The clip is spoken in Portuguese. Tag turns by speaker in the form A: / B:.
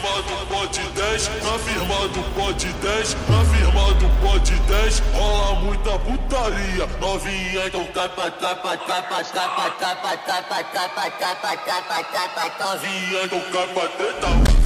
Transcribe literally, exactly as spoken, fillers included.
A: firma do pote dez, na firma do pote dez, na firma do pote dez, rola muita putaria. Novinha, então capa, capa, capa, capa, capa, capa, capa, capa, capa, capa, capa, novinha, então capa, teta.